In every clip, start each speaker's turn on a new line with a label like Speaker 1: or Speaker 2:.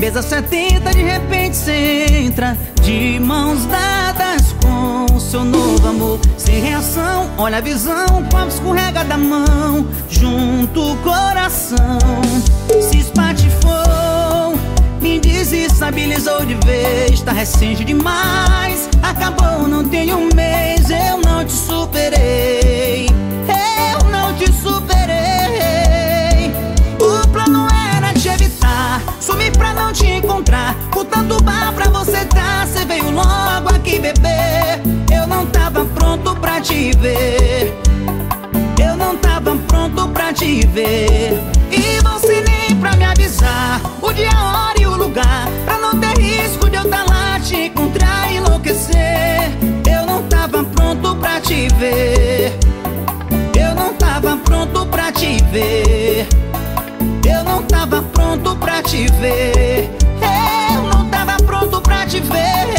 Speaker 1: mesa 70 de repente cê entra de mãos dadas com o seu novo amor. Sem reação, olha a visão, o copo escorrega da mão, junto o coração se espatifou, me desestabilizou de vez. Tá recente demais, acabou, não tem um mês. Eu não te superei, eu não te superei. O plano era te evitar, sumir pra não te encontrar. Com tanto bar pra você dar, cê veio logo aqui beber. Eu não tava pronto pra te ver, eu não tava pronto pra te ver. E você nem pra me avisar o dia, a hora e o lugar, pra não ter risco de eu tá lá te encontrar e enlouquecer. Eu não tava pronto pra te ver, eu não tava pronto pra te ver, eu não tava pronto pra te ver, eu não tava pronto pra te ver.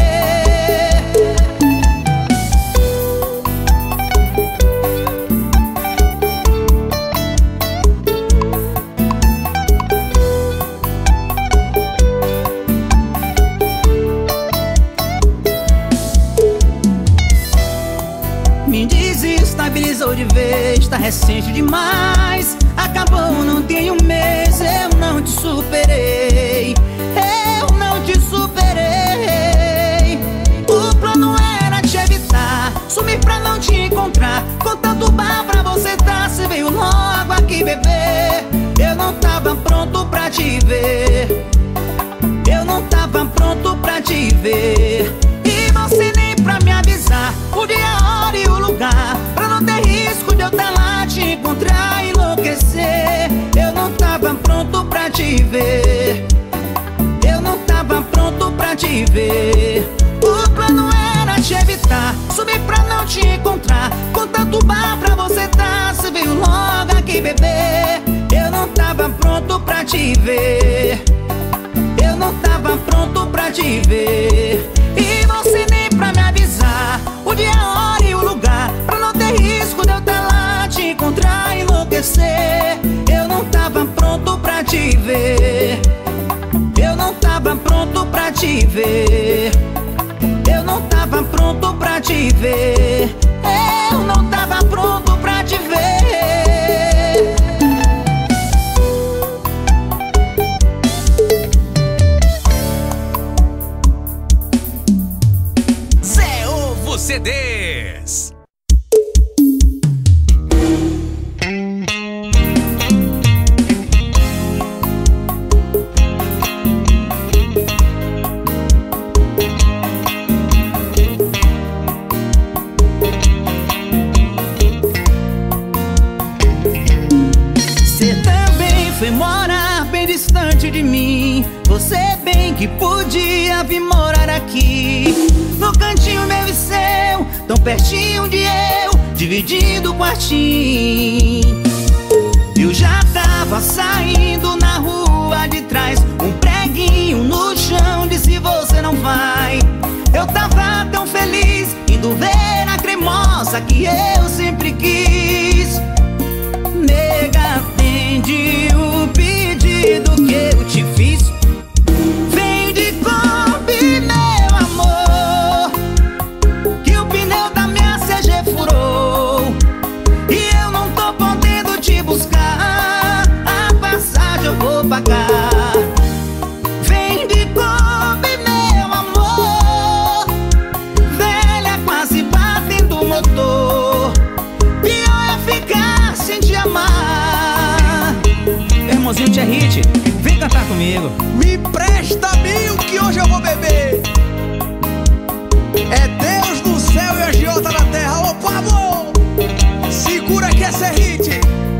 Speaker 1: Me desestabilizou de vez, tá recente demais, acabou, não tem um mês. Eu não te superei, eu não te superei. O plano era te evitar, sumir pra não te encontrar. Com tanto bar pra você dar, cê veio logo aqui beber. Eu não tava pronto pra te ver, eu não tava pronto pra te ver. E você nem pra me avisar o dia, a hora e o lugar, pra não ter risco de eu tá lá te encontrar e enlouquecer. Eu não tava pronto pra te ver, eu não tava pronto pra te ver. O plano era te evitar, subir pra não te encontrar. Com tanto bar pra você dar, cê veio logo aqui beber. Eu não tava pronto pra te ver, eu não tava pronto pra te ver. E você nem pra me avisar o dia, a hora e o lugar, pra não ter risco de eu tá lá te encontrar e enlouquecer. Eu não tava pronto pra te ver, eu não tava pronto pra te ver, eu não tava pronto pra te ver, eu não tava pronto pra te ver.
Speaker 2: CDs.
Speaker 1: Você também foi morar bem distante de mim. Você bem que podia vir morar aqui, no cantinho meu e seu, tão pertinho de eu, dividindo o quartinho. Eu já tava saindo na rua de trás, um preguinho no chão disse você não vai. Eu tava tão feliz, indo ver a cremosa que eu sempre quis. Nega, atende o pedido que eu te fiz. Vem de Kombi, meu amor, que o pneu da minha CG furou e eu não tô podendo te buscar. A passagem eu vou pagar. Vem de Kombi, meu amor, velha quase batendo o motor. Pior é ficar sem te amar. Irmãozinho Tia Hit, vem cantar comigo.
Speaker 3: Me presta 1000 que hoje eu vou beber. É Deus no céu e a agiota na terra. Ô Pablo, segura que essa é hit.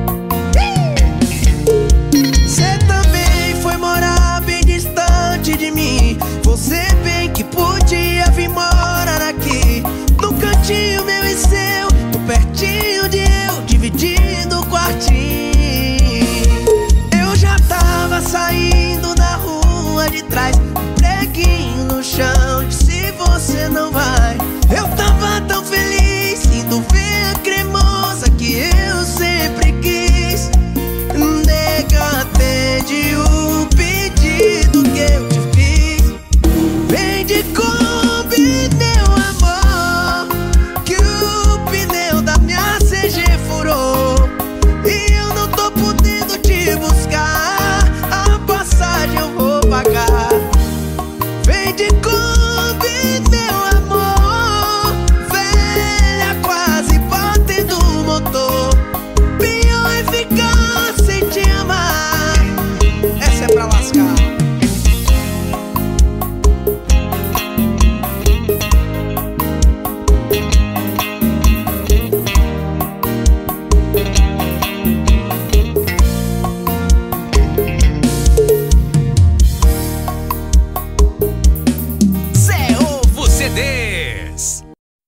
Speaker 3: Cê também foi morar bem distante de mim. Você bem que podia vir morar aqui, no cantinho meu e seu, tô pertinho de eu, dividindo o quartinho. Eu já tava saindo na rua de trás, um preguinho no chão, disse você não vai. Eu tava tão feliz,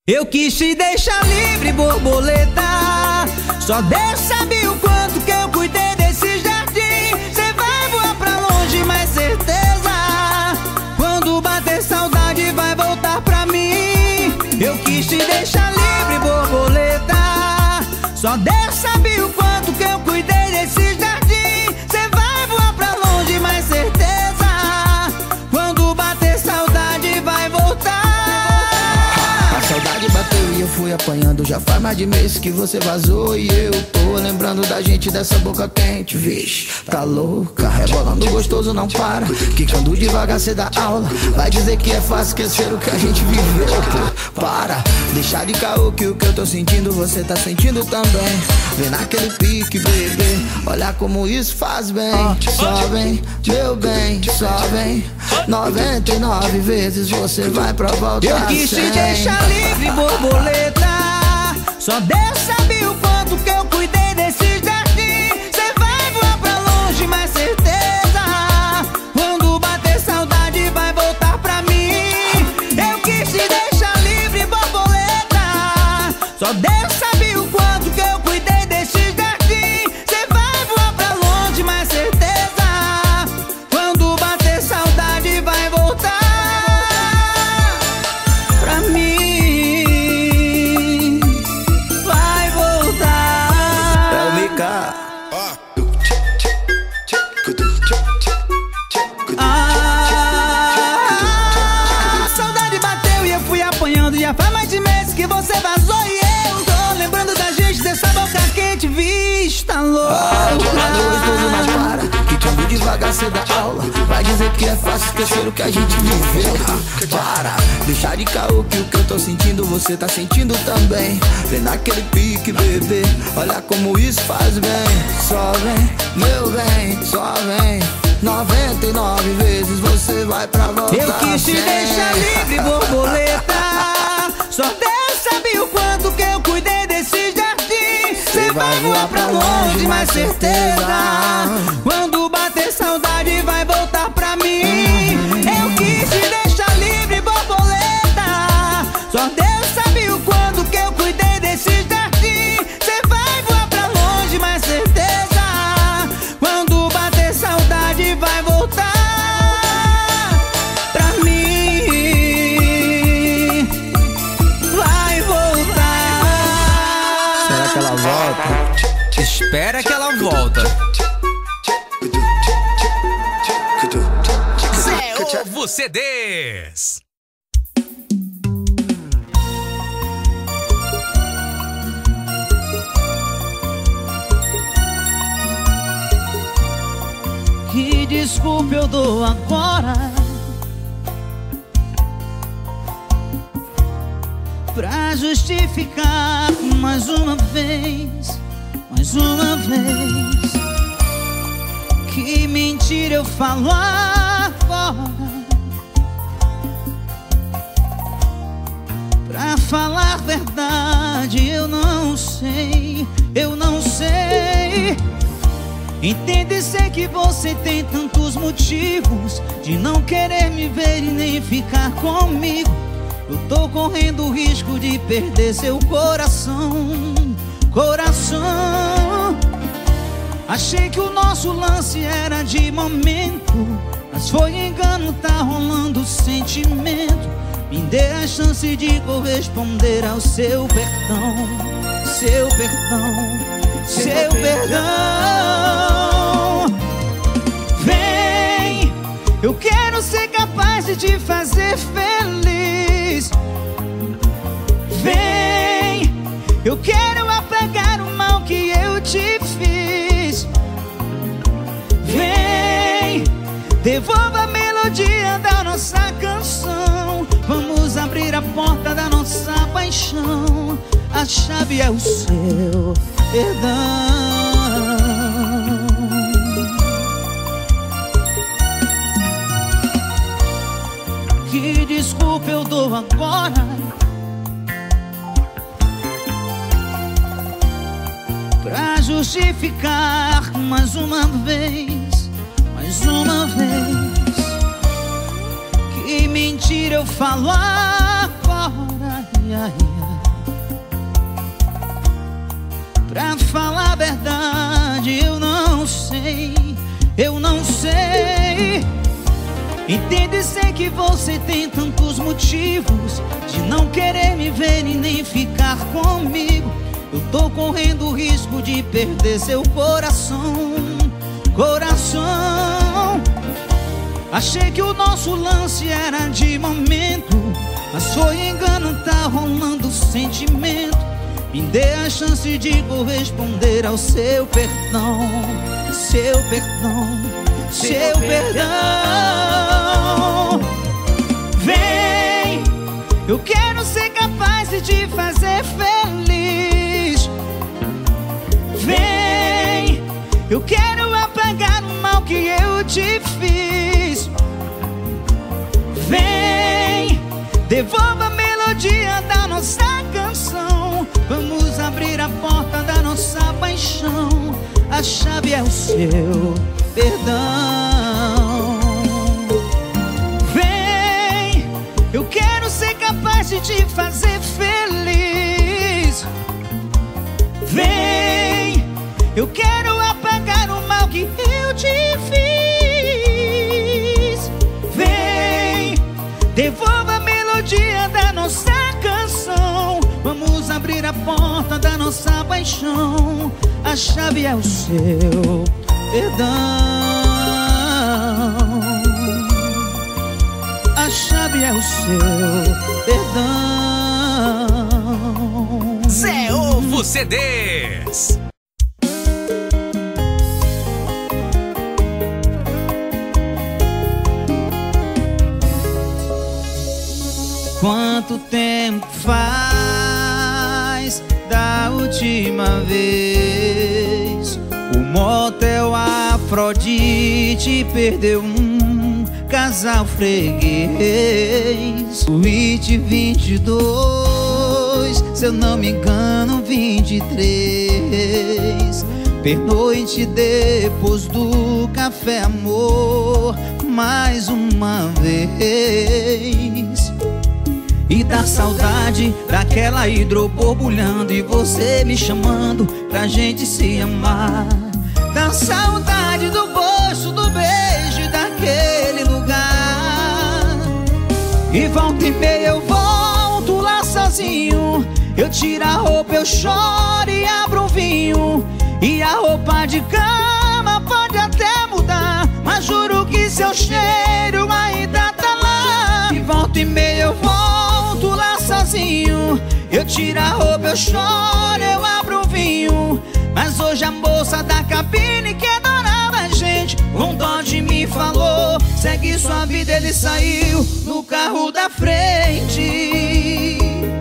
Speaker 1: Eu quis te deixar livre, borboleta. Só Deus sabe o quanto que eu cuidei desse jardim. Cê vai voar pra longe, mas certeza, quando bater saudade vai voltar pra mim. Eu quis te deixar livre, borboleta. Só Deus sabe o quanto que eu cuidei desse jardim. Cê vai voar pra longe, mas certeza, quando bater saudade vai voltar.
Speaker 3: A saudade bateu e eu fui apanhando. Já faz mais de mês que você vazou e eu tô lembrando da gente, dessa boca quente. Vixe, tá louca, rebolando gostoso, não para. Quicando devagar cê dá aula. Vai dizer que é fácil esquecer o que a gente viveu, pô. Para, deixar de caô que o que eu tô sentindo você tá sentindo também. Vem naquele pique, bebê, olha como isso faz bem. Só vem, meu bem, só vem. 99 vezes você vai pra voltar.
Speaker 1: Eu quis te deixar livre, borboleta. Só Deus sabe o quanto que eu cuidei desse jardim. Cê vai voar pra longe, mas certeza, quando bater saudade vai voltar pra mim. Eu quis te deixar livre, borboleta. Só Deus sabe o quanto que eu cuidei desse jardim. Cê vai voar pra longe, mas certeza, quando bater saudade vai voltar pra mim. Vai voltar.
Speaker 3: É o Mika.
Speaker 1: Saudade bateu e eu fui apanhando. Já faz mais de meses que você vazou e eu tô lembrando da gente, dessa boca quente, vista louca.
Speaker 3: Gostoso, mas para, quicando devagar cê dá aula. Vai dizer que é fácil esquecer o que a gente viveu. Para, deixar de caô que o que eu tô sentindo você tá sentindo também. Vem naquele pique, bebê, olha como isso faz bem. Só vem, meu bem, só vem. 99 vezes você vai pra voltar.
Speaker 1: Eu quis te deixar livre, borboleta. Só Deus sabe o quanto que eu cuidei desse jardim. Cê vai voar pra longe, mas certeza, quando bater saudade vai voltar pra mim. Eu quis te deixar livre, borboleta. Só Deus sabe o quanto que eu cuidei desse jardim. Cê vai voar pra longe, mas certeza, quando bater saudade vai voltar pra mim. Vai voltar.
Speaker 3: Será que ela volta?
Speaker 2: Espera que ela volta. Zé Ovo CDs.
Speaker 1: Que desculpa eu dou agora pra justificar mais uma vez, que mentira eu falo agora. Pra falar verdade eu não sei. Entende, sei que você tem tantos motivos de não querer me ver e nem ficar comigo. Eu tô correndo o risco de perder seu coração. Achei que o nosso lance era de momento, mas foi engano, tá rolando sentimento. Me dê a chance de corresponder ao seu perdão. Seu perdão. Vem, eu quero ser capaz de te fazer feliz. Vem, eu quero apagar o mal que eu te fiz. Vem, devolva a melodia da nossa canção. Vamos abrir a porta da nossa paixão. A chave é o seu perdão. Que desculpa eu dou agora pra justificar mais uma vez, que mentira eu falo agora. Pra falar a verdade, eu não sei. Entende, sei que você tem tantos motivos de não querer me ver e nem ficar comigo. Eu tô correndo o risco de perder seu coração. Achei que o nosso lance era de momento, mas foi engano, tá rolando sentimento. Me dê a chance de corresponder ao seu perdão. Seu perdão. Vem, eu quero ser capaz de te fazer feliz. Vem, eu quero apagar o mal que eu te fiz. Vem, devolva a melodia da nossa canção. Vamos abrir a porta da nossa paixão. A chave é o seu perdão. Vem, eu quero ser capaz de te fazer feliz. Vem, eu quero apagar o mal que eu te fiz. Vem, devolva a melodia da nossa canção. Vamos abrir a porta da nossa paixão. A chave é o seu perdão. A chave é o seu perdão.
Speaker 2: Zé Ovo CDs.
Speaker 1: Quanto tempo faz da última vez? O motel Afrodite perdeu um casal freguês. Suíte 22, se eu não me engano 23. Pernoite depois do café, amor, mais uma vez. E da saudade daquela hidroborbulhando e você me chamando pra gente se amar. Da saudade do gosto do beijo daquele lugar. E volta e meia eu volto lá sozinho. Eu tiro a roupa, eu choro e abro um vinho. E a roupa de cama pode até mudar, mas juro que seu cheiro ainda tá lá. E volta e meia eu volto lá sozinho. Eu tiro a roupa, eu choro, eu abro um vinho. Mas hoje a moça da cabine que adorava a gente com dó de mim falou: segue sua vida, ele saiu no carro da frente.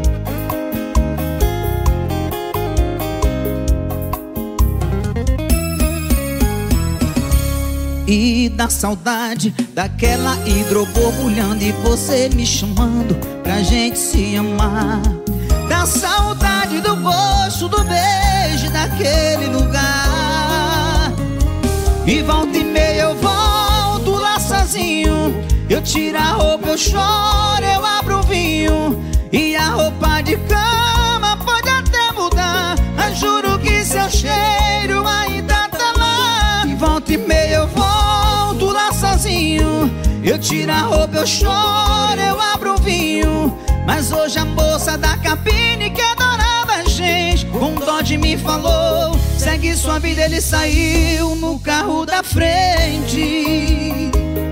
Speaker 1: E da saudade daquela hidroborbulhando e você me chamando pra gente se amar. Da saudade do gosto do beijo daquele lugar. E volta e meia eu volto lá sozinho. Eu tiro a roupa, eu choro, eu abro um vinho. E a roupa de cama pode até mudar, mas juro que seu cheiro ainda tá lá. E volta e meia eu volto lá sozinho. Eu tiro a roupa, eu choro, eu abro um vinho. Mas hoje a moça da cabine que adorava a gente com dó de mim falou: segue sua vida, ele saiu no carro da frente.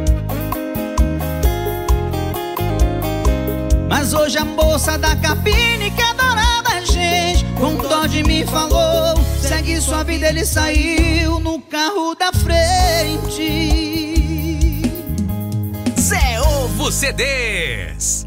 Speaker 1: Mas hoje a moça da cabine que adorava a gente com dó de mim falou: segue sua vida, ele saiu no carro da frente.
Speaker 2: Zé Ovo CDs.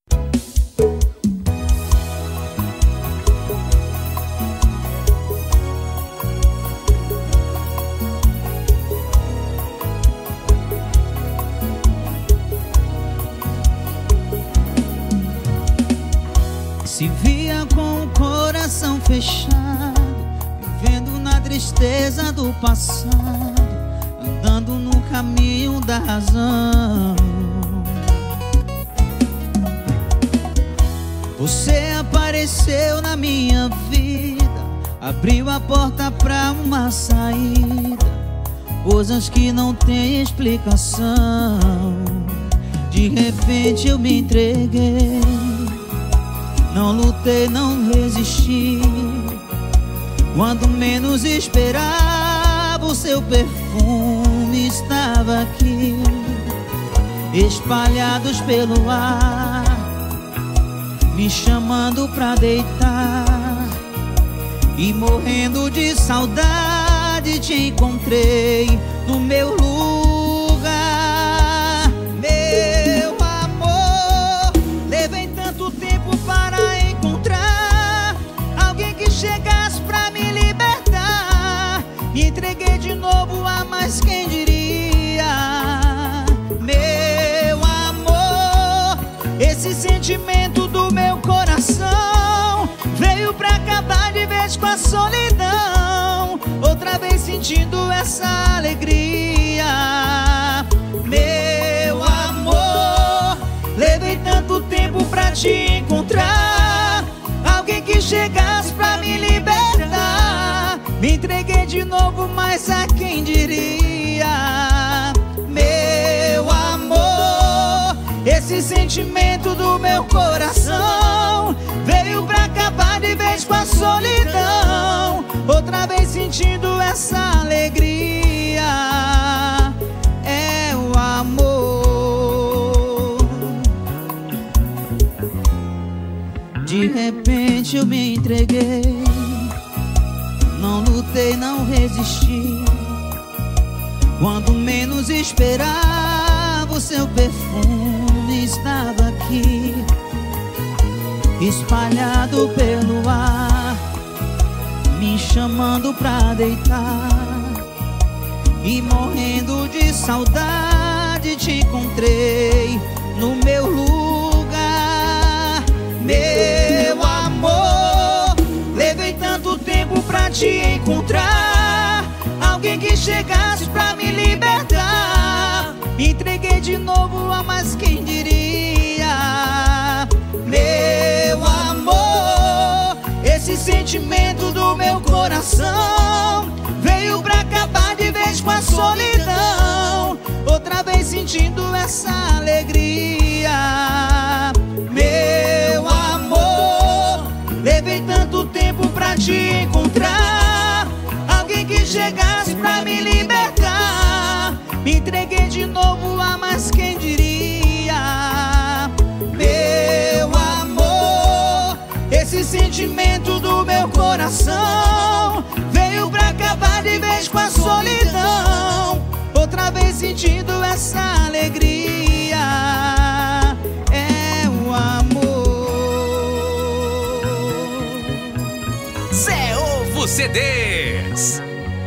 Speaker 1: Se via com o coração fechado, vivendo na tristeza do passado, andando no caminho da razão. Você apareceu na minha vida, abriu a porta pra uma saída, coisas que não têm explicação. De repente eu me entreguei, não lutei, não resisti. Quando menos esperava, o seu perfume estava aqui, espalhados pelo ar, me chamando pra deitar. E morrendo de saudade te encontrei no meu lugar. Meu amor, levei tanto tempo para encontrar alguém que chegasse pra me libertar. Me entreguei de novo a mais, quem diria. Meu amor, esse sentimento do meu coração veio pra acabar de vez com a solidão, outra vez sentindo essa alegria. Meu amor, levei tanto tempo pra te encontrar alguém que chegasse pra me libertar. Me entreguei de novo, mas a quem diria. Meu amor, esse sentimento do meu coração veio pra acabar de vez com a solidão, outra vez sentindo essa alegria. É o amor. De repente eu me entreguei, não lutei, não resisti. Quando menos esperava, o seu perfume estava aqui, espalhado pelo ar, me chamando pra deitar. E morrendo de saudade te encontrei no meu lugar. Meu amor, levei tanto tempo pra te encontrar alguém que chegasse pra me libertar. Me entreguei de novo a mais, quem diria. Meu amor, esse sentimento do meu coração veio pra acabar de vez com a solidão, outra vez sentindo essa alegria. Meu amor, levei tanto tempo pra te encontrar alguém que chegasse pra me libertar. Me entreguei de novo a mais, quem diria. Meu amor, esse sentimento do meu coração veio pra acabar de vez com a solidão, outra vez sentindo essa alegria. É o amor.
Speaker 2: Zé Ovo CDs.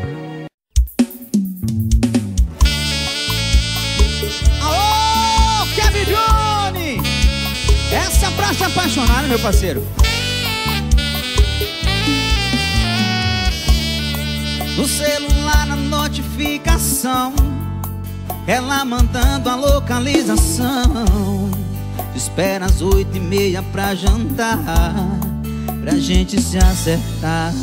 Speaker 1: Alô, Kevin Johnny! Essa é pra se apaixonar, meu parceiro. No celular, na notificação, ela mandando a localização. Espera às 8h30 pra jantar, pra gente se acertar.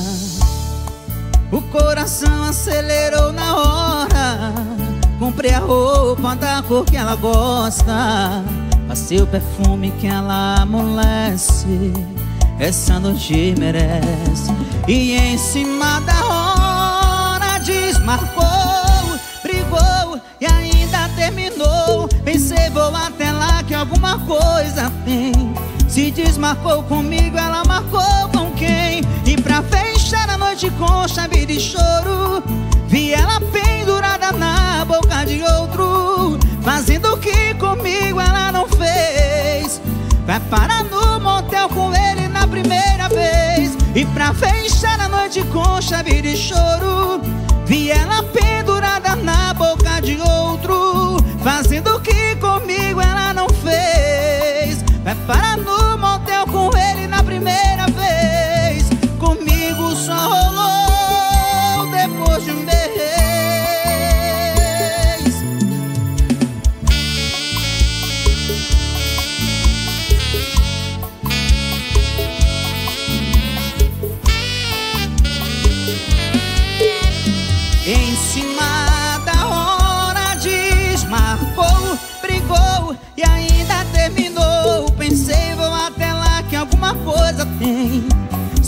Speaker 1: O coração acelerou na hora, comprei a roupa da cor que ela gosta, passei o perfume que ela amolece, essa noite merece. E em cima da hora desmarcou, brigou e ainda terminou. Pensei, vou até lá que alguma coisa tem. Se desmarcou comigo, ela marcou com quem? E pra fechar a noite com chave de choro, vi ela pendurada na boca de outro, fazendo o que comigo ela não fez. Vai parar no motel com ele na primeira vez. E pra fechar a noite com chave de choro, vi ela pendurada na boca de outro, fazendo o que comigo ela não fez. Vai parar no motel com ele na primeira vez. Comigo só rolou depois de um mês.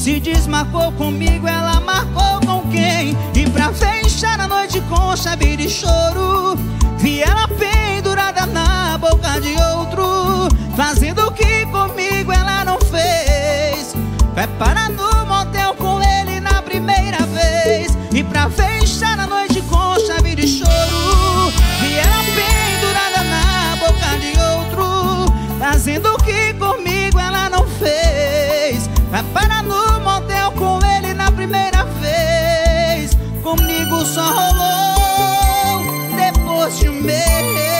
Speaker 1: Se desmarcou comigo, ela marcou com quem? E pra fechar a noite com chave de choro, vi ela pendurada na boca de outro, fazendo o que comigo ela não fez. Vai parar no motel com ele na primeira vez. E pra fechar a noite com chave de choro, vi ela pendurada na boca de outro, fazendo o que comigo ela não fez. Vai parar no motel com ele na primeira vez. Comigo só rolou depois de um mês.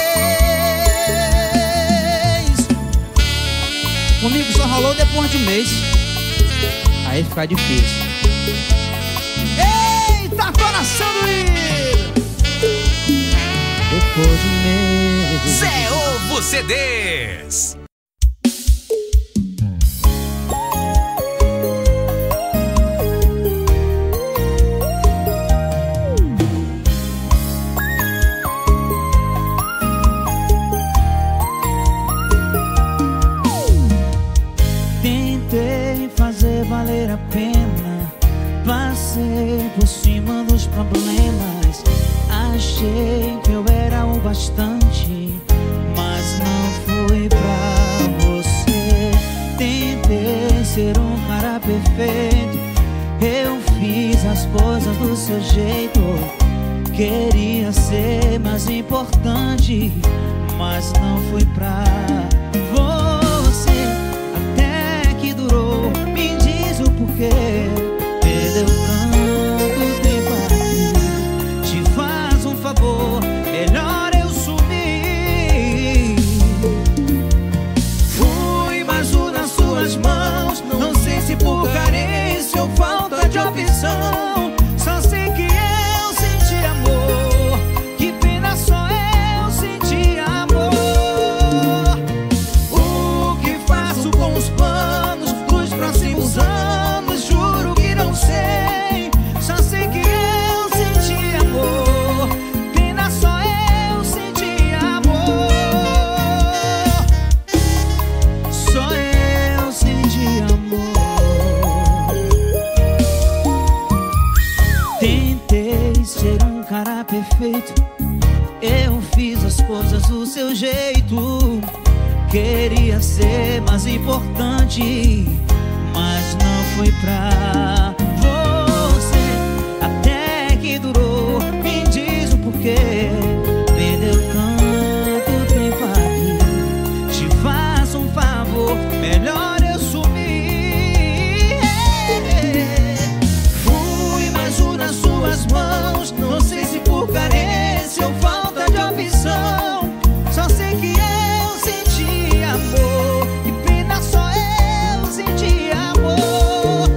Speaker 1: Comigo só rolou depois de um mês. Aí fica difícil. Eita, coração doído! Depois de um mês.
Speaker 2: Zé Ovo CDs.
Speaker 1: Tentei fazer valer a pena, passei por cima dos problemas. Achei que eu era o bastante, mas não fui pra você. Tentei ser um cara perfeito, eu fiz as coisas do seu jeito. Queria ser mais importante, mas não fui pra você. Até que durou, me diz o porquê. Perdeu tanto tempo aqui, te faz um favor, melhor eu sumir. Fui mais um nas suas mãos, não sei se por carência ou falta de opção. Só sei que eu senti amor, que pena só eu senti amor. O que faço com os planos dos próximos anos, juro que não sei. Só sei que eu senti amor, pena só eu senti amor. Só eu senti amor. Tentei ser um cara perfeito, eu fiz as coisas do seu jeito. Queria ser mais importante, mas não fui pra você. Até que durou, me diz o porquê. Perdeu tanto tempo aqui, te faço um favor, melhor eu sumir. Fui mais um nas suas mãos, não sei se por carência ou falta de opção. Só sei que eu senti amor, que pena só eu senti amor.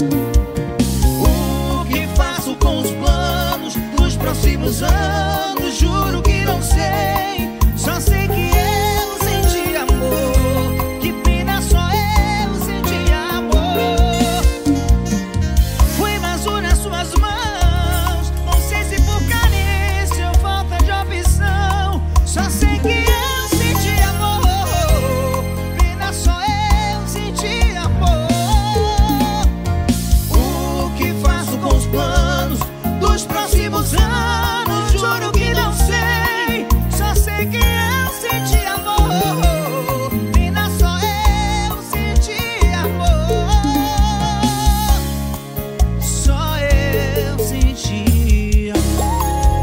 Speaker 1: O que faço com os planos dos próximos anos, juro que não sei. Só sei que eu senti amor, que pena só eu senti amor. Fui mais um nas suas mãos, não sei se por carência ou falta de opção. Só sei que eu senti amor, pena só eu senti amor. O que faço com os planos dos próximos anos, juro que não sei. Só sei que eu senti amor, pena só eu senti amor. Só eu senti amor.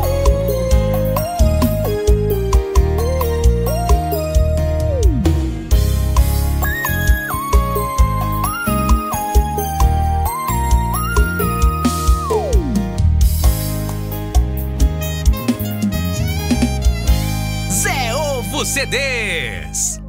Speaker 2: Zé Ovo CDs.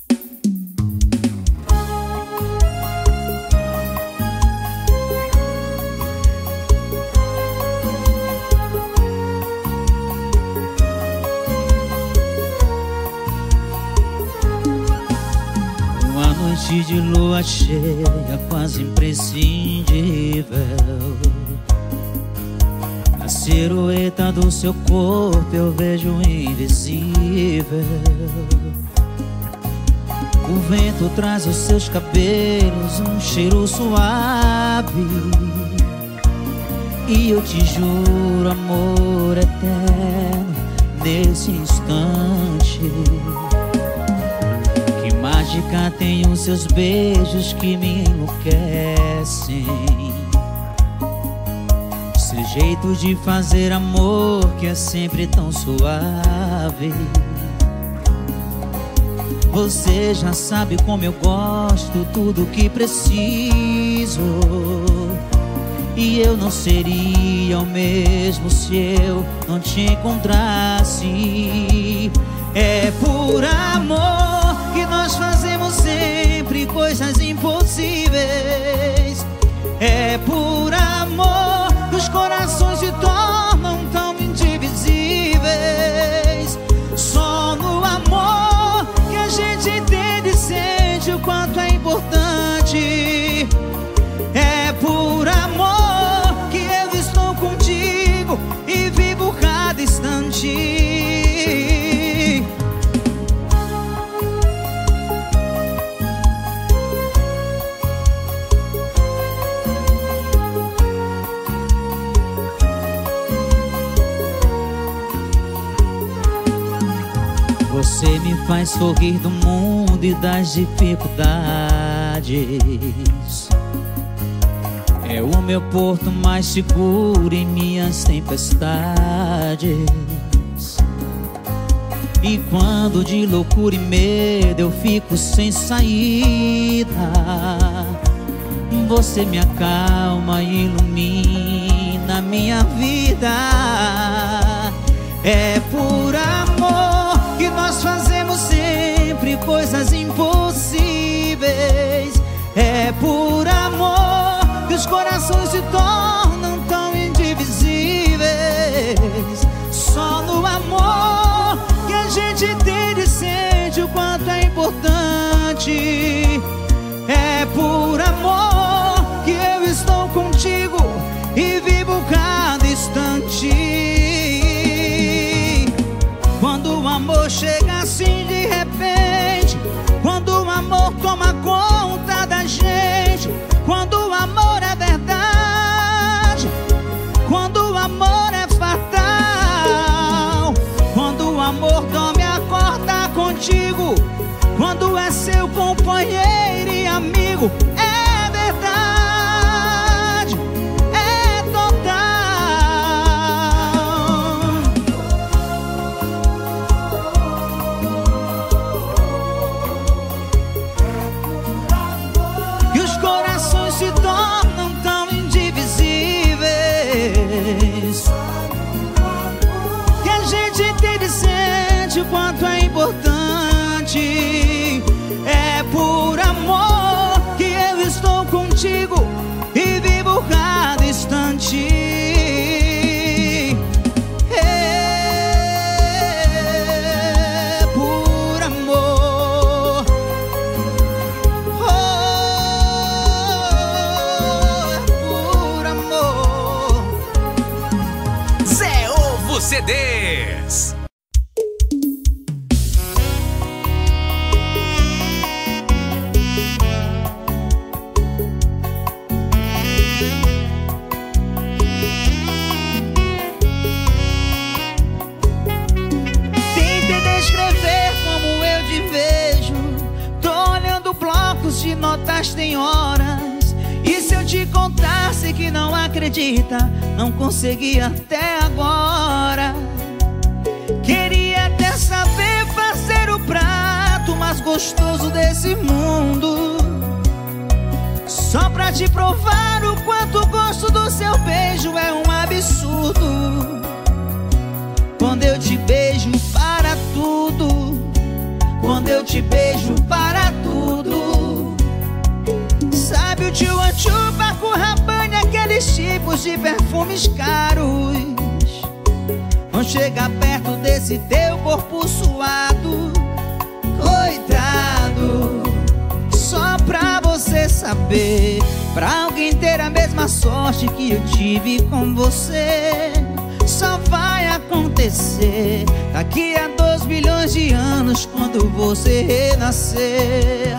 Speaker 1: Uma noite de lua cheia, quase imprescindível. A silhueta do seu corpo eu vejo invisível. O vento traz aos seus cabelos um cheiro suave, e eu te juro amor eterno nesse instante. Que mágica tem os seus beijos que me enlouquecem. Seu jeito de fazer amor que é sempre tão suave. Você já sabe como eu gosto, tudo que preciso. E eu não seria o mesmo se eu não te encontrasse. É por amor que nós fazemos sempre coisas impossíveis. É por amor que os corações se tornam tão indivisíveis. Só no amor que a gente entende e sente o quanto é importante. É por amor que eu estou contigo e vivo cada instante. Você me faz sorrir do mundo e das dificuldades. É o meu porto mais seguro em minhas tempestades. E quando de loucura e medo eu fico sem saída, você me acalma e ilumina a minha vida. É por amor que nós fazemos sempre coisas impossíveis. É por amor que os corações se tornam tão indivisíveis. Só no amor que a gente entende e sente o quanto é importante. É por amor que eu estou contigo e vivo cada instante. Quando o amor chega assim de repente, quando o amor toma conta da gente, quando o amor é verdade, quando o amor é fatal, quando o amor dorme acorda contigo, quando é seu companheiro e amigo, é verdade, é total. E os corações se tornam tão indivisíveis, que a gente entende e sente o quanto é importante. É por amor que eu estou contigo e vivo cada instante. É por amor. Oh, é por amor.
Speaker 2: Zé Ovo CDs.
Speaker 1: Tentei descrever como eu te vejo. Tô olhando blocos de notas tem horas. E se eu te contasse que não acredita, não consegui até agora. Queria até saber fazer o prato mais gostoso desse mundo, só pra te provar o quanto o gosto do seu beijo é um absurdo. Quando eu te beijo para tudo, quando eu te beijo para tudo. Sabe o tio Anchu, Paco Rabanne, aqueles tipos de perfumes caros não chega perto desse teu corpo suado. Coitado, só pra você saber, pra alguém ter a mesma sorte que eu tive com você, só vai acontecer acontecer daqui a 2 bilhões de anos, quando você renascer.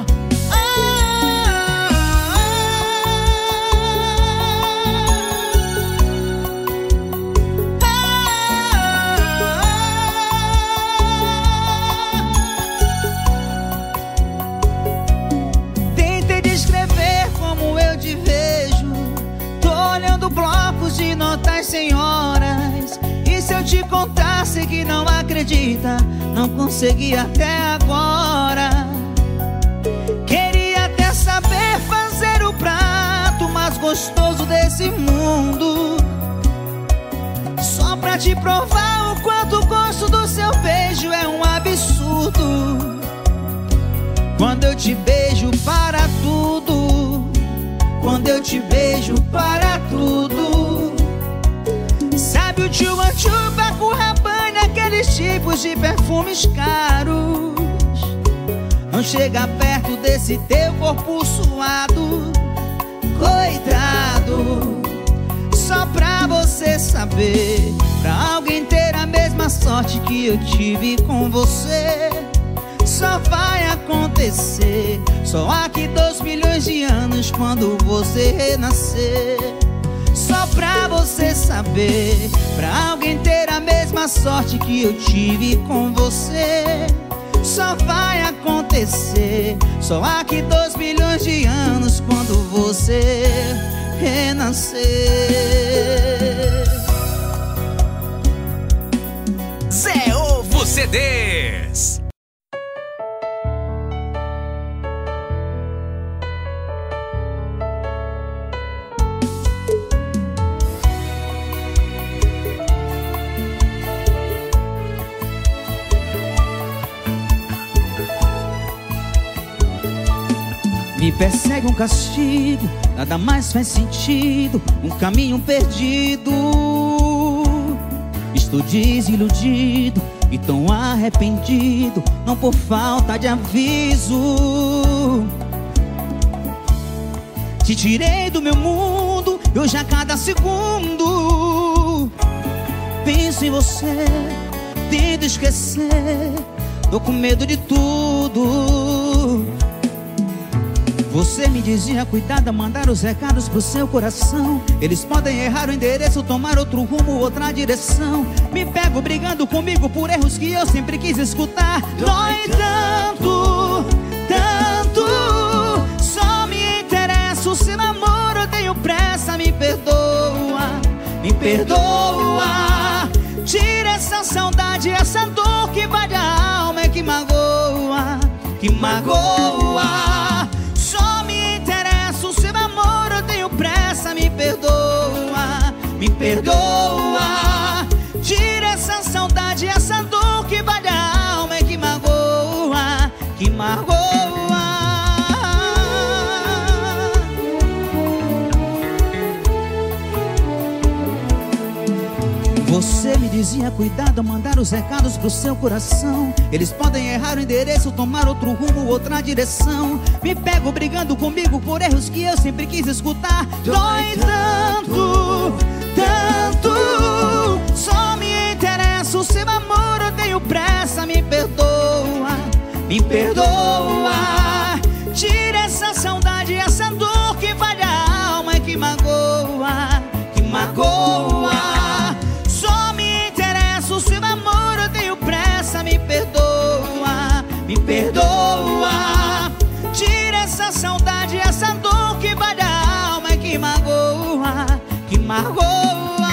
Speaker 1: Tentei descrever como eu te vejo, tô olhando blocos de notas sem horas. E se eu te contasse que não acredita, não consegui até agora. Queria até saber fazer o prato mais gostoso desse mundo, só pra te provar o quanto o gosto do seu beijo é um absurdo. Quando eu te beijo para tudo, quando eu te beijo para tudo. Sabe o Chupa com Rabanne, aqueles tipos de perfumes caros, não chega perto desse teu corpo suado. Coitado, só pra você saber, pra alguém ter a mesma sorte que eu tive com você, só vai acontecer só aqui 2 bilhões de anos, quando você renascer. Só pra você saber, pra alguém ter a mesma sorte que eu tive com você, só vai acontecer só aqui 2 bilhões de anos, quando você renascer.
Speaker 2: Zé Ovo CDs.
Speaker 1: Me persegue um castigo, nada mais faz sentido, um caminho perdido. Estou desiludido e tão arrependido, não por falta de aviso. Te tirei do meu mundo e hoje a cada segundo penso em você, tento esquecer, tô com medo de tudo. Você me dizia cuidado, mandar os recados pro seu coração. Eles podem errar o endereço, tomar outro rumo, outra direção. Me pego brigando comigo por erros que eu sempre quis escutar. Dói tanto, tanto, só me interessa o seu amor. Eu tenho pressa, me perdoa, me perdoa. Tira essa saudade, essa dor que vai da alma, é que magoa, que magoa. Só me interessa o seu amor, eu tenho pressa, me perdoa, me perdoa. Tira essa saudade, essa dor que vai da alma, é que magoa, que magoa. Você me dizia cuidado, mandar os recados pro seu coração. Eles podem errar o endereço, tomar outro rumo, outra direção. Me pego brigando comigo por erros que eu sempre quis escutar. Dói tanto, tanto, só me interessa o seu amor. Eu tenho pressa, me perdoa, me perdoa. Tira essa saudade, essa dor que vai da alma, é que magoa, que magoa. O seu amor, eu tenho pressa, me perdoa, me perdoa. Tira essa saudade, essa dor que vai da alma, é que magoa, que magoa.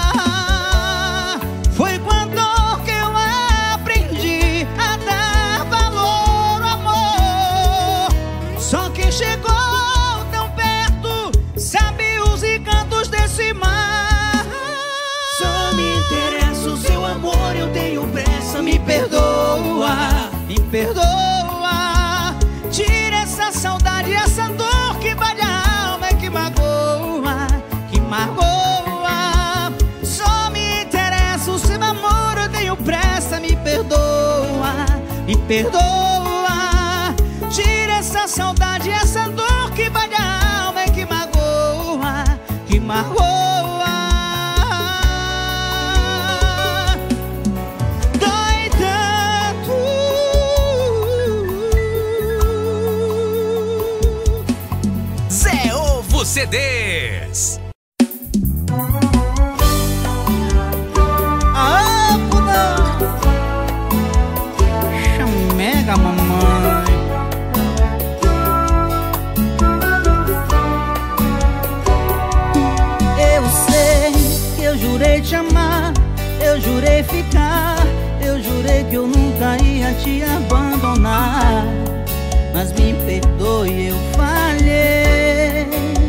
Speaker 1: Foi com a dor que eu aprendi a dar valor ao amor. Só quem chegou tão perto sabe os encantos desse mar. Só me interessa o seu amor, eu tenho pressa, me perdoa, me perdoa. Tira essa saudade, essa dor que vai da alma, é que magoa, que magoa. Só me interessa o seu amor, eu tenho pressa, me perdoa, me perdoa. Tira essa saudade, essa dor que vai da alma, é que magoa, que magoa.
Speaker 2: CDs.
Speaker 1: Ah, puta! Chamega, mamãe. Eu sei que eu jurei te amar, eu jurei ficar, eu jurei que eu nunca ia te abandonar. Mas me perdoe, eu falhei.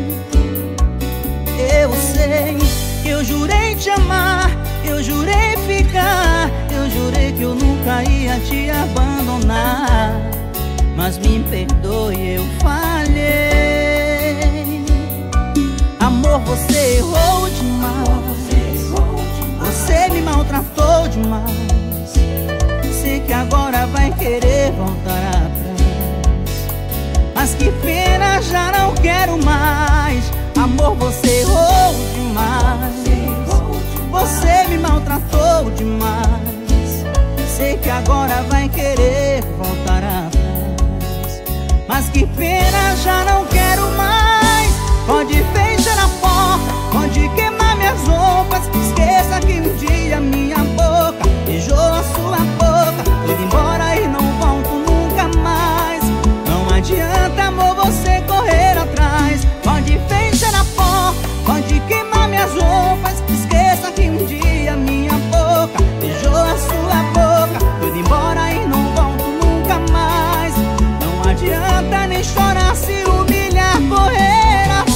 Speaker 1: Eu sei que eu jurei te amar, eu jurei ficar, eu jurei que eu nunca ia te abandonar. Mas me perdoe, eu falhei. Amor, você errou demais, você me maltratou demais. Sei que agora vai querer voltar atrás, mas que pena, já não quero mais. Amor, você errou demais, você me maltratou demais. Sei que agora vai querer voltar atrás, mas que pena, já não quero mais. Pode fechar a porta, pode queimar minhas roupas. Esqueça que um dia minha boca beijou a sua boca. Tô indo embora e não volto nunca mais. Não adianta, amor, você correr atrás. Pode fechar a porta, pode queimar minhas roupas. Esqueça que um dia minha boca beijou a sua boca. Tô indo embora e não volto nunca mais. Não adianta nem chorar, se humilhar, correr atrás.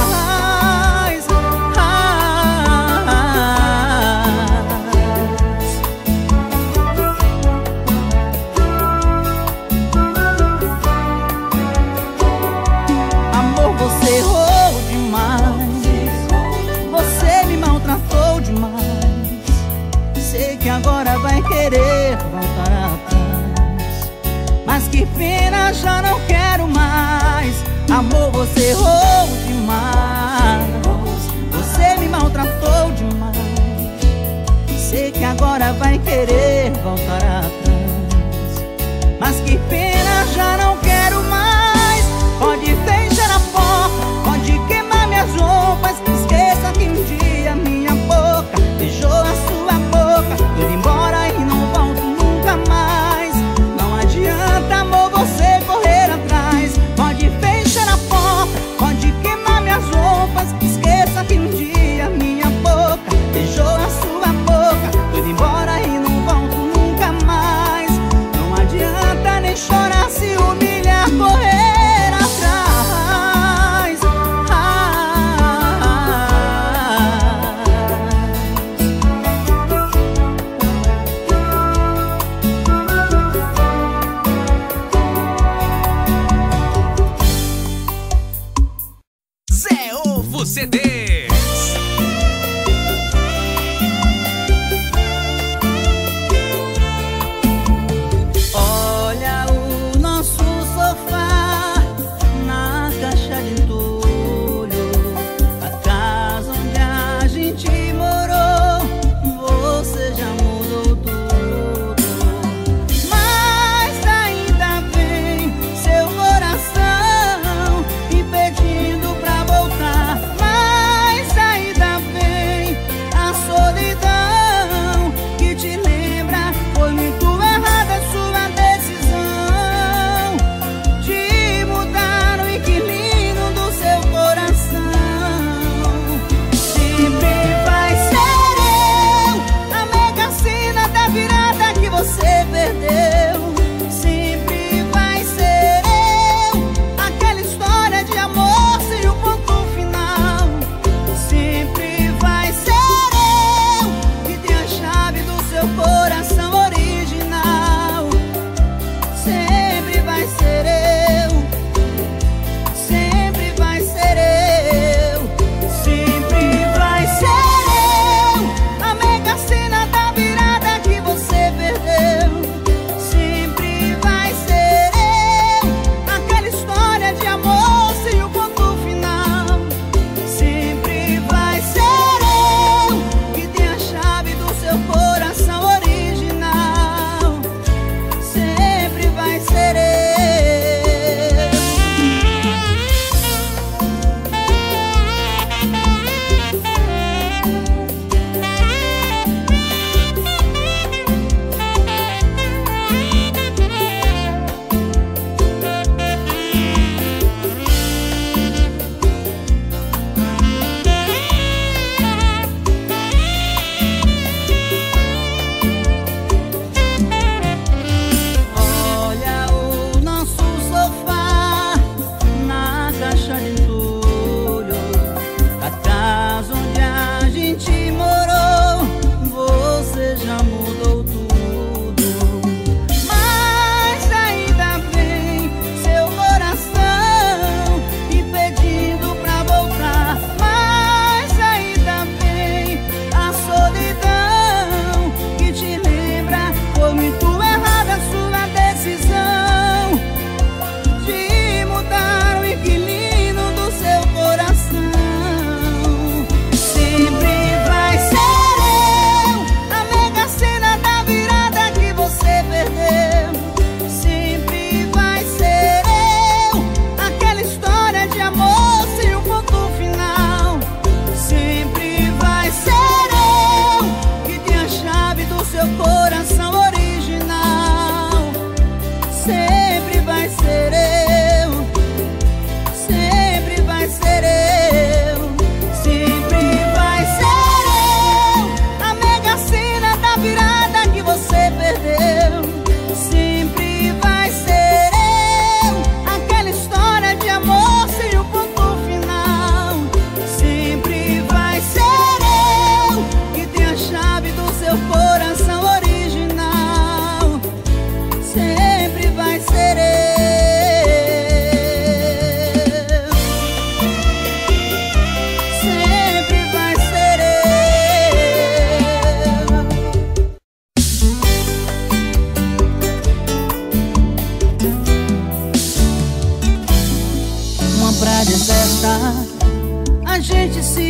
Speaker 1: Amor, você errou demais, você me maltratou demais. Sei que agora vai querer voltar atrás, mas que pena, já não quero mais. Amor, você errou demais, você me maltratou demais. Sei que agora vai querer voltar atrás, mas que pena, já não quero mais. Pode fechar a porta, pode queimar minhas roupas. Esqueça que um dia minha boca beijou a sua boca. Tô indo embora e não volto nunca mais. Não adianta, amor, você correr atrás. Pode fechar a porta, pode queimar minhas roupas. Esqueça que um dia minha boca beijou a sua boca. Tô indo embora e não volto nunca mais. Não adianta nem chorar.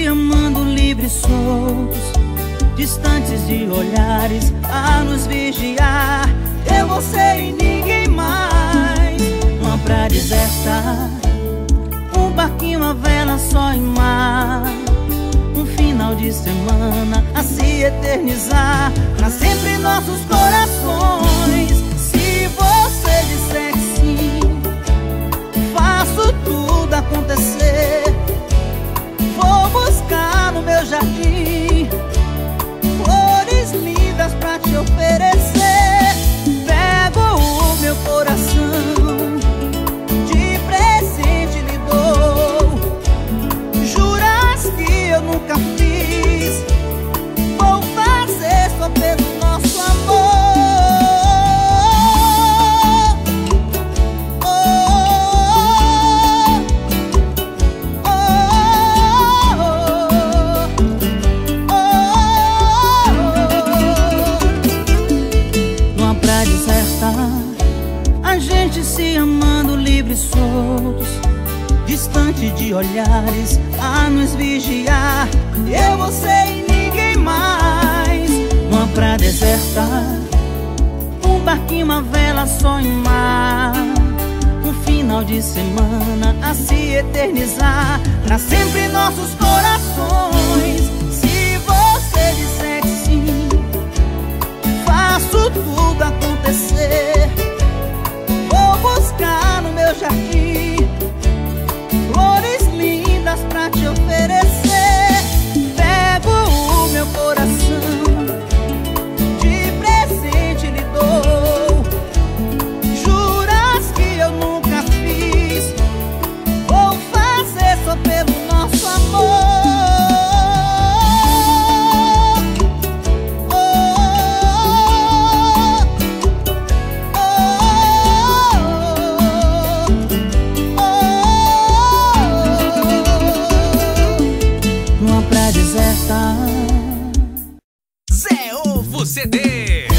Speaker 1: se amando livres, soltos, distantes de olhares a nos vigiar. Eu, você e ninguém mais. Uma praia deserta, um barquinho, uma vela só em mar. Um final de semana a se eternizar pra sempre em nossos corações. Se você disser que sim, faço tudo acontecer. Vou buscar no meu jardim flores lindas pra te oferecer. Pego o meu coração, de presente lhe dou. Juras que eu nunca fiz, vou fazer só pelo nosso amor. A gente se amando livres, soltos, distante de olhares a nos vigiar. Eu, você e ninguém mais. Numa praia deserta, um barquinho, uma vela só em mar. Um final de semana a se eternizar pra sempre em nossos corações. Se você disser que sim, faço tudo acontecer. Vou buscar no meu jardim flores lindas pra te oferecer. Pego o meu coração, de presente lhe dou. Juras que eu nunca fiz, vou fazer só pelo nosso amor.
Speaker 2: Zé Ovo CDs.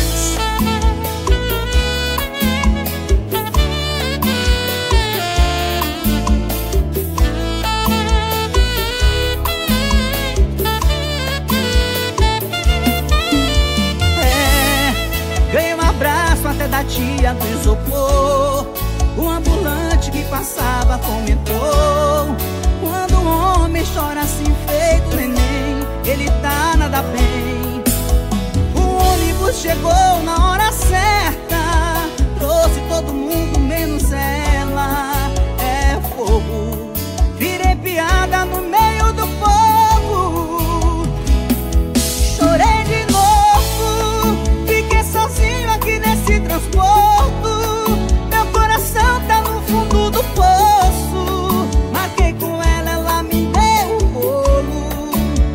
Speaker 1: Ganhei um abraço até da tia do isopor. O ambulante que passava comentou: quando um homem chora assim feito neném, ele tá nada bem. O ônibus chegou na hora certa, trouxe todo mundo menos ela. É fogo, virei piada no meio do povo. Chorei de novo, fiquei sozinho aqui nesse transporto. Meu coração tá no fundo do poço. Marquei com ela, ela me deu o bolo.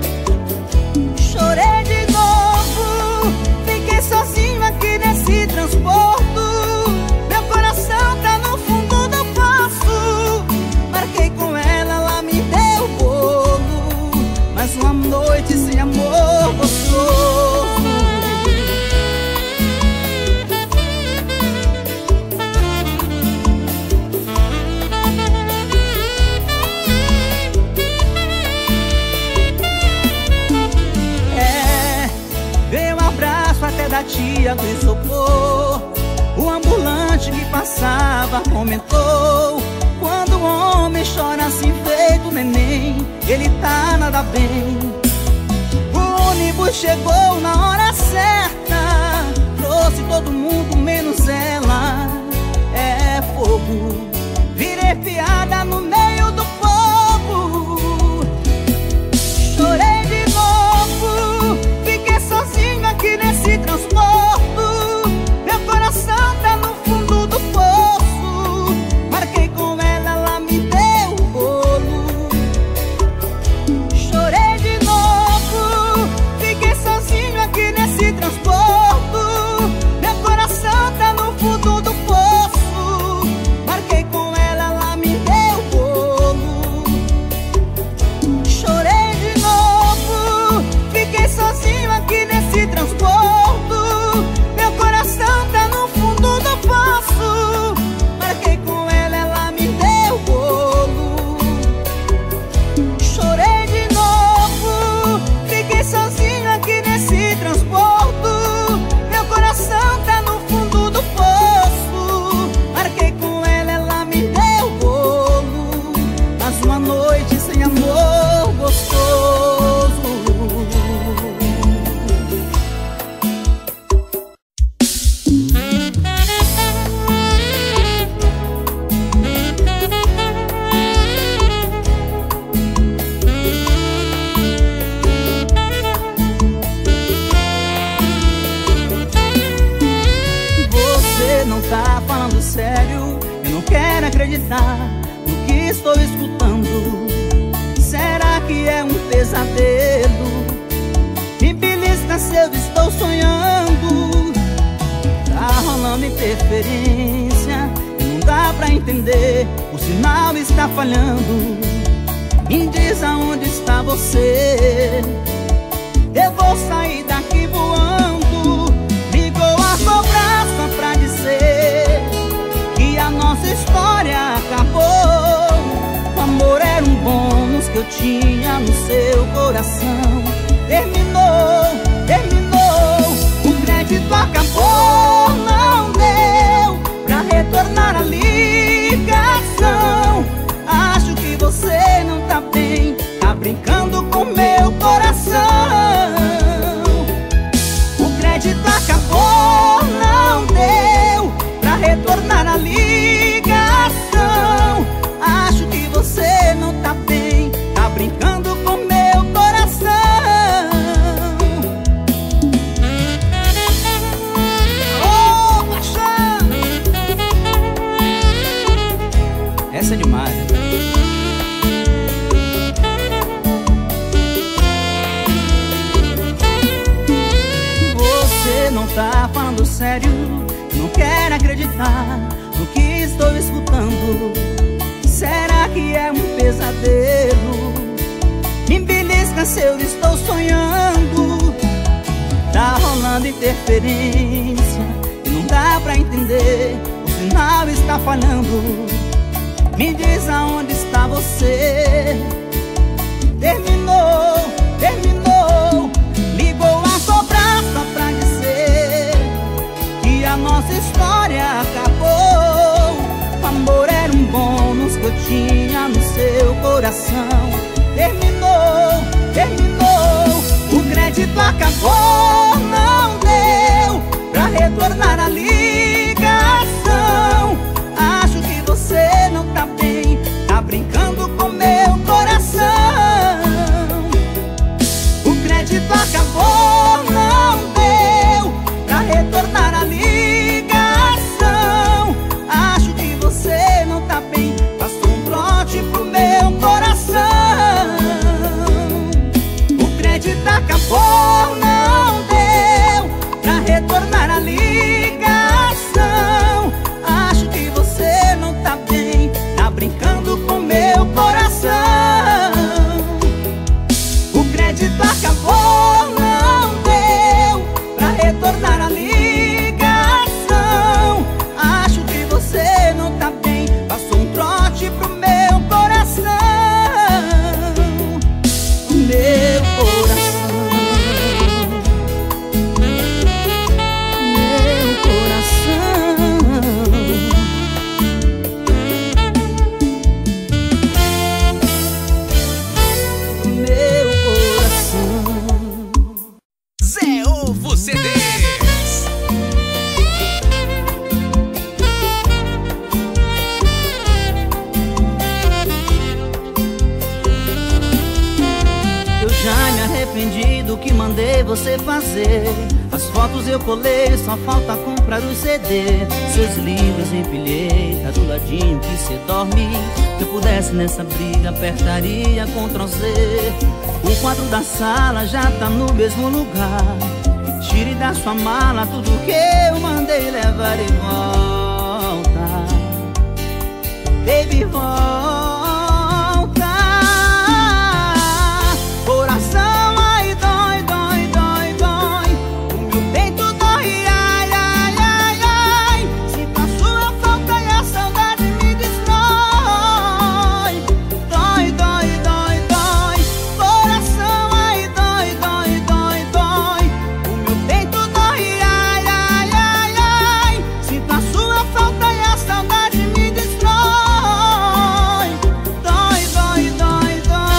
Speaker 1: Chorei de novo, fiquei sozinho aqui nesse transporto. Meu coração tá no fundo do poço. Marquei com ela, ela me deu o bolo. Mais uma noite sem amor gostoso. Dei um abraço até da tia do isopor. O ambulante que passava comentou: quando um homem chora assim feito neném, ele tá nada bem. O ônibus chegou na hora certa, trouxe todo mundo menos ela. É fogo, virei piada no meio do povo. Chorei de novo, fiquei sozinho aqui nesse transporto. Meu coração tá no fundo do poço. Marquei com ela, ela me deu o bolo. Chorei de novo, fiquei sozinho aqui nesse transporto. Meu coração tá acreditar no que estou escutando. Será que é um pesadelo? Me belisca se eu estou sonhando. Tá rolando interferência e não dá pra entender, o sinal está falhando. Me diz aonde está você, eu vou sair daqui voando. Ligou a cobrar só pra dizer que a nossa história acabou. O amor era um bônus que eu tinha no seu coração. Terminou, terminou, o crédito acabou. Não deu pra retornar a ligação. Acho que você não tá bem, tá brincando com meu coração. O crédito acabou, não deu pra retornar a ligação. Acho que você não tá bem, tá brincando com meu coração. Oh, paixão! Essa é demais, né? Você não tá falando sério, não quer acreditar no que estou escutando. Será que é um pesadelo? Me belisca se eu estou sonhando. Tá rolando interferência e não dá pra entender, o sinal está falhando. Me diz aonde está você. Terminou, terminou, ligou a cobrar só pra dizer que a nossa história acabou. O amor era um bônus que eu tinha no seu coração. Terminou, terminou, o crédito acabou. Não deu pra retornar a ligação. Acho que você não tá bem, tá brincando com meu coração. O crédito acabou, não deu pra retornar a ligação. Acho que você não tá bem, passou um trote pro meu coração. O crédito acabou, não deu pra retornar a ligação. Acho que você não tá bem, tá brincando com meu coração. O crédito acabou, não deu pra retornar a ligação. Acho que você não tá bem, passou um trote pro meu coração. Meu coração, meu coração, meu coração.
Speaker 2: Zé Ovo CDs.
Speaker 1: Eu já me arrependi do que mandei você fazer. As fotos eu colei, só falta comprar os CD. Seus livros empilhei, tá do ladinho que cê dorme. Se eu pudesse nessa briga, apertaria Ctrl Z. O quadro da sala já tá no mesmo lugar. Tire da sua mala tudo que eu mandei levar e volta. Baby, volta. Coração, ai, dói, dói, dói, dói. O meu peito dói, ai, ai, ai, ai. Sinto a sua falta e a saudade me destrói. Dói, dói, dói, dói. Coração, ai, dói, dói, dói, dói. O meu peito dói, ai, ai, ai, ai. Sinto a sua falta e a saudade me destrói. Dói, dói, dói, dói.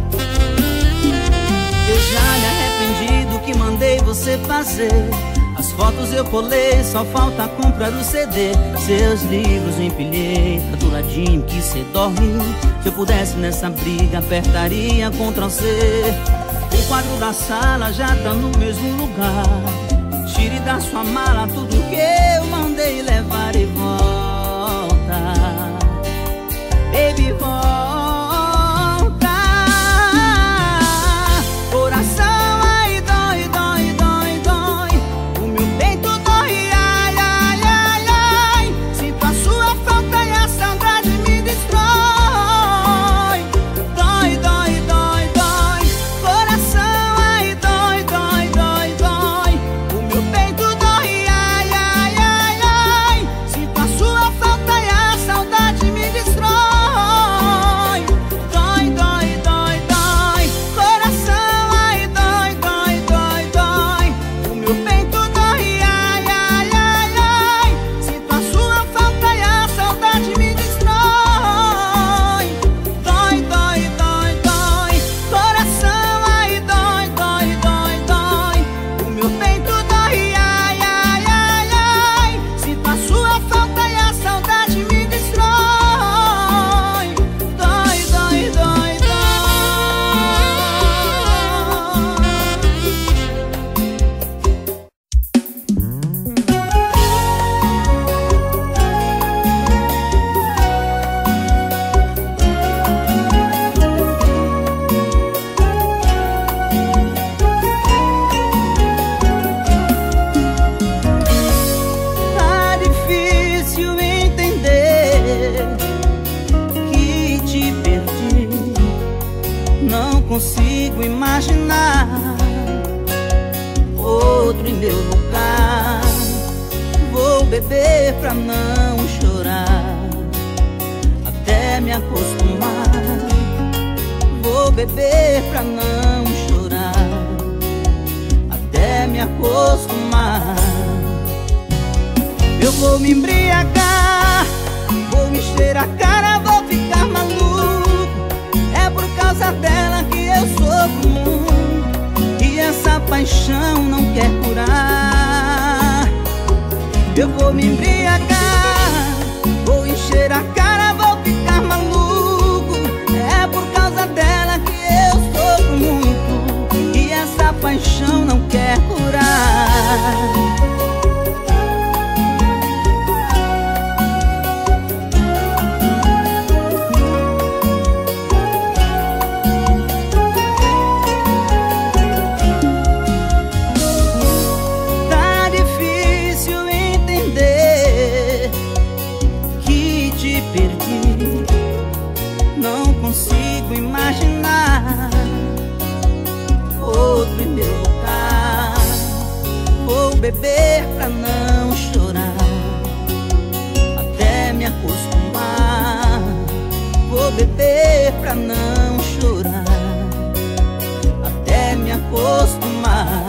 Speaker 1: Eu já me arrependi do que mandei você fazer. As fotos eu colei, só falta comprar o CD. Seus livros empilhei, tá do ladinho que cê dorme. Se eu pudesse nessa briga, apertaria Ctrl+C. O quadro da sala já tá no mesmo lugar. Tire da sua mala tudo que eu mandei levar e volta, baby, volta. Coração ai dói, dói, dói, dói. O meu peito dói, ai, ai, ai, ai. Sinto a sua falta e a saudade me destrói. Dói, dói, dói, dói. Coração ai dói, dói, dói, dói. O meu peito dói, ai, ai, ai, ai. Sinto a sua falta e a saudade me destrói. Dói, dói, dói, dói. Coração ai dói, dói, dói, dói. O meu peito dói, ai, ai, ai, ai. Sinto a sua falta e a saudade me destrói. Dói, dói, dói, dói. Coração ai dói, dói, dói, dói. O meu peito dói, ai, ai, ai, ai. Sinto a sua falta e a saudade me destrói. Dói, dói, dói, dói. Tá difícil entender que te perdi. Não consigo imaginar outro em meu lugar. Vou beber pra não chorar, até me acostumar. Vou beber pra não chorar, até me acostumar. Eu vou me embriagar, vou encher a cara, vou ficar maluco. É por causa dela que eu sofro muito, e essa paixão não quer curar. Eu vou me embriagar, vou encher a cara, vou ficar maluco. É por causa dela que eu sofro muito, e essa paixão não quer curar. Tá difícil entender que te perdi. Não consigo imaginar outro em meu lugar. Vou beber pra não chorar, até me acostumar. Vou beber pra não chorar, até me acostumar.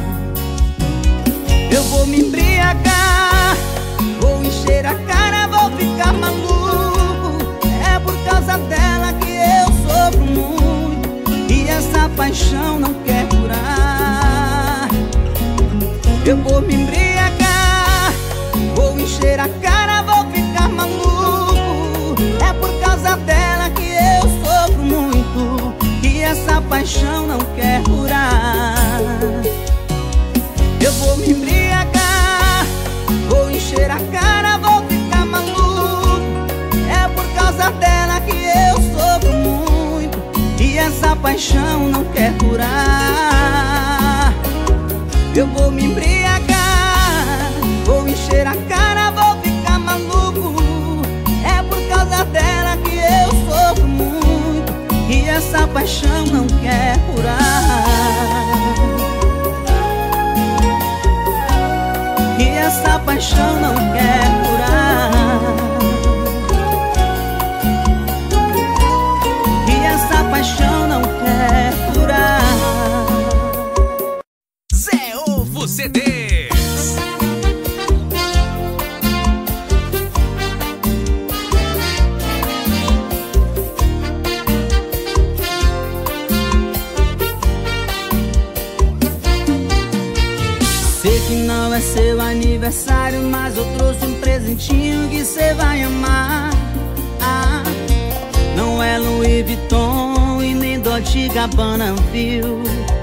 Speaker 1: Eu vou me embriagar, vou encher a cara, vou ficar maluco. É por causa dela que eu sofro muito, e essa paixão não quer curar. Eu vou me embriagar, vou encher a cara, vou ficar maluco. É por causa dela que eu sofro muito, e essa paixão não quer curar. Eu vou me embriagar, vou encher a cara, vou ficar maluco. É por causa dela que eu sofro muito, e essa paixão não quer curar. Eu vou me embriagar, vou encher a cara, vou ficar maluco. É por causa dela que eu sofro muito, e essa paixão não quer curar. E essa paixão não quer curar. E essa paixão não quer curar.
Speaker 2: Zé Ovo CDs.
Speaker 1: aniversário, mas eu trouxe um presentinho que cê vai amar. Não é Louis Vuitton e nem Dolce Gabbana, viu?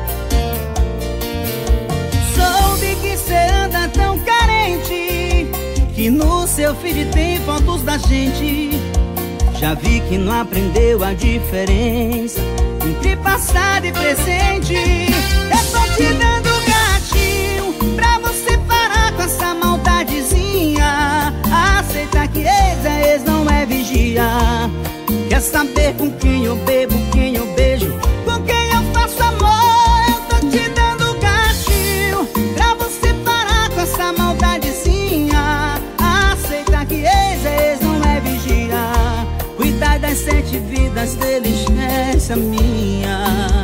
Speaker 1: Soube que cê anda tão carente, que no seu feed tem fotos da gente. Já vi que não aprendeu a diferença entre passado e presente. Eu tô te dando gatinho pra você parar com essa maldadezinha. Aceita que ex é ex, não é vigia. Quer saber com quem eu bebo, quem eu beijo, com quem eu faço amor? Eu tô te dando gatinho pra você parar com essa maldadezinha. Aceita que ex é ex, não é vigia. Cuidar das 7 vidas dele, esquece a minha.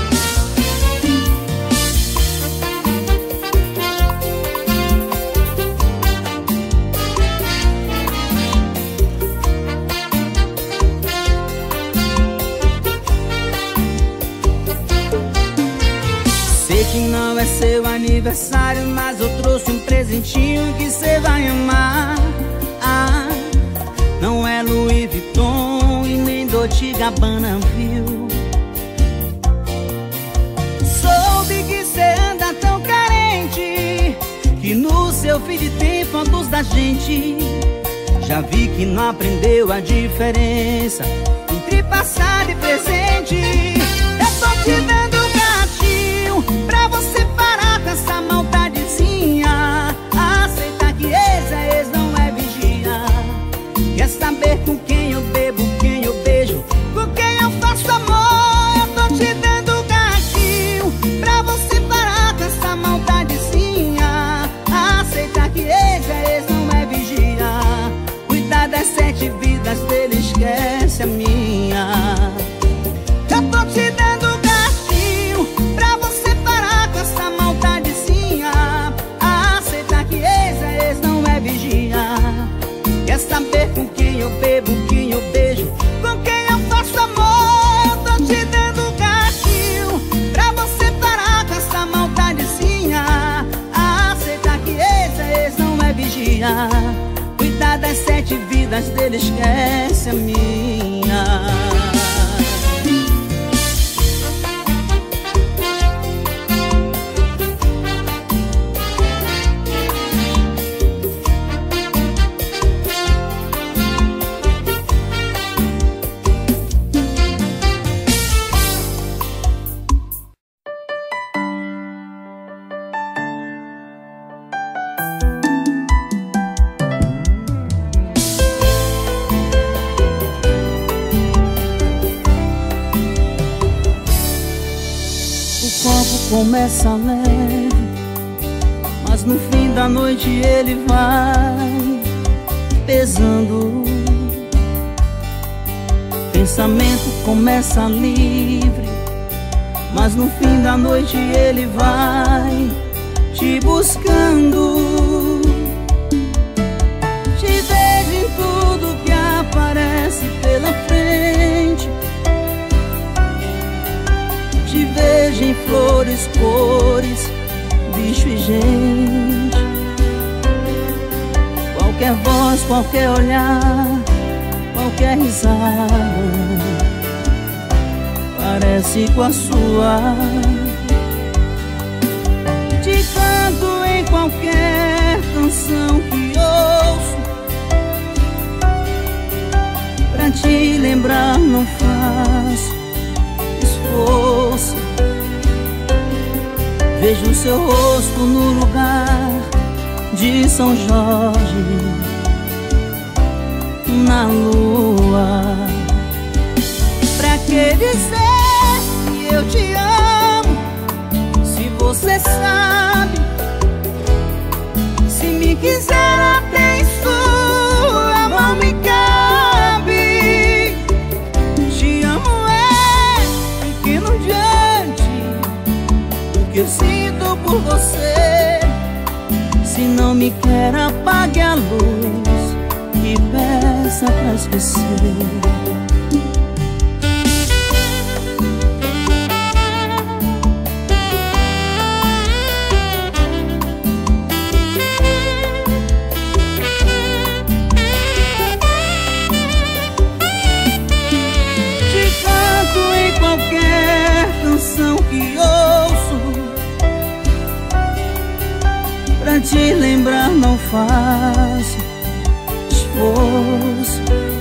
Speaker 1: Sei que não é seu aniversário, mas eu trouxe um presentinho que cê vai amar. Não é Louis Vuitton e nem Dolce Gabbana, viu? Soube que cê anda tão carente, que no seu feed tem fotos da gente. Já vi que não aprendeu a diferença entre passado e presente. Eu tô te dando gatinho pra você parar com essa maldadezinha. Aceita que ex é ex, não é vigia. Quer saber com quem eu bebo, quem eu beijo, com quem eu faço amor? Eu tô te dando gatinho pra você parar com essa maldadezinha. Aceita que ex é ex, não é vigia. Cuidar das 7 vidas dele, esquece a minha. Eu tô te dando gatinho pra você parar com essa maldadezinha. Aceita que ex é ex, não é vigia. Quer saber com quem eu bebo, quem eu beijo, com quem eu faço amor? Eu tô te dando gatinho pra você parar com essa maldadezinha. Aceita que ex é ex, não é vigia. Cuidar das 7 vidas dele, esquece a minha. Começa leve, mas no fim da noite ele vai pesando. Pensamento começa livre, mas no fim da noite ele vai te buscando. Te vejo em tudo que aparece pela frente, te vejo em flores, cores, bicho e gente. Qualquer voz, qualquer olhar, qualquer risada parece com a sua. Te canto em qualquer canção que ouço, pra te lembrar não faço esforço. Vejo seu rosto no lugar de São Jorge, na lua. Pra que dizer que eu te amo, se você sabe? Se me quiser até em sua mão me cabe. Te amo pequeno diante do que eu sinto por você. Se não me quer, apague a luz e peça pra esquecer. faço esforço.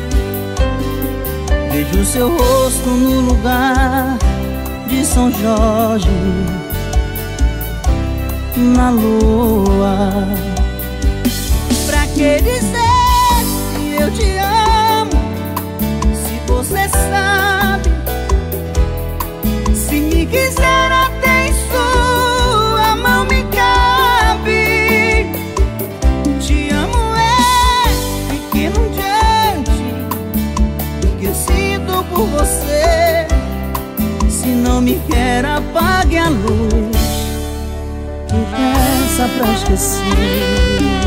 Speaker 1: Vejo seu rosto no lugar de São Jorge, na lua. Pra que dizer que eu te amo, se você sabe? Se me quiser até em sua mão me cabe. Te amo é pequeno diante do que eu sinto por você. Se não me quer, apague a luz e peça pra esquecer.